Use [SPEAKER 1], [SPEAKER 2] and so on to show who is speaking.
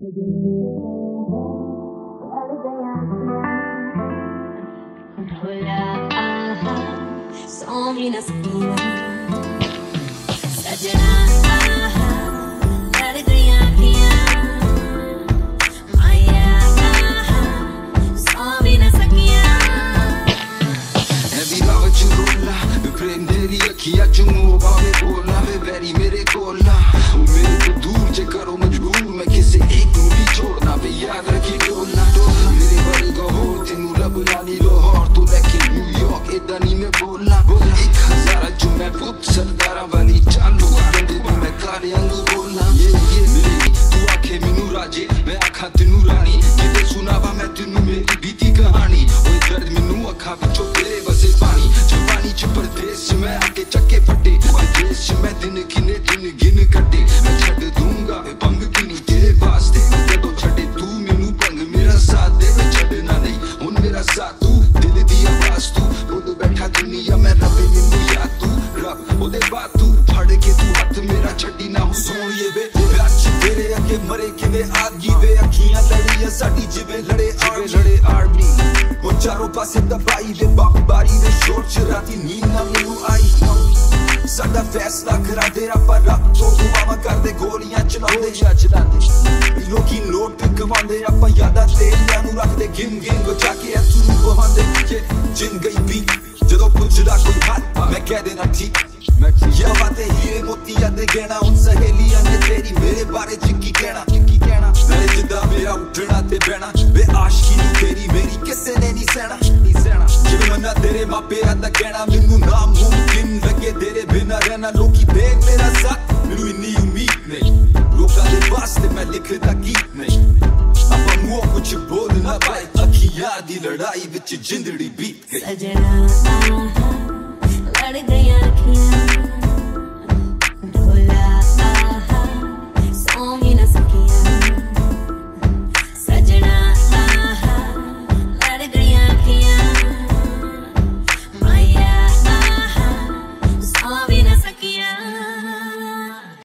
[SPEAKER 1] अखियां चुमो भावे बोला वे बैरी मेरे कोला मेरे को दूर जे करो मजबूर मैं किसी एक को भी छोड़ना वे याद रखी डोलना मेरे बड़ी को हो तेनू रब लानी लाहौर तो लेके न्यूयॉर्क इदा नहीं मैं बोलना 1000 जो मैं पुत सरदारा वाली चालू बंदे तो मैं काले अंगू बोलना मेरी तू आखे मैनू राजे मैं आखा तेनू रानी किते सुनावा मैं तेनू मेरी बीती कहानी ओए दर्द मैनू अखा विचों तेरे वसे पानी जवानी च परदेस मैं आके चक्के फटे देश मैं दिन गिन कटे मैं छड़ दूंगा भंग की नहीं तेरे वास्ते जदों छड़े तू मैनू भंग मेरा साथ दे मैं छड़ना नहीं हुण मेरा साथ तू दिल दी आवाज तू बोल बैठा दुनिया मैं रबे मैनू याद तू रब ओदे बाद तू फड़ के तू हथ मेरा छड़ी ना हो सोनिए वे अच तेरे अगे मरे किवे आगी वे अखियां लड़ियां साडी जिवे लड़े आर्मी वो चारों पासे दबाई वे बारी वे शोर च राती नींद ना मैनू आई साडा फैसला करा तेरा पर रब तो दुआवां करदे गोलियां चलांदे लोकी नोट कमांदे आपां यादां तेरियां नू रखदे गिन बचा के अथरू बहांदे जिन गई भी जदों पुछदा कोई हाल मैं कह देना ठीक ये बातें हीरे मोतियां दे गहना उन सहेलियां ने तेरी मेरे बारे च की कहना मेरे जिद्दा मेरा उठना ते बहना वे आशिकी नू तेरी मेरी किसे ने नहीं सहना जिवें मन्ना तेरे मापे दा कहना मैनू नामुमकिन लगे तेरे बिना रहना लोकी देख मेरा साथ मैनू इन्नी उम्मीद नहीं लोकां दे वास्ते मैं लिखदा गीत नहीं आपां मुंह कुछ बोल ना पाए अखियां दी लड़ाई विच जिंदड़ी बीत गई सजना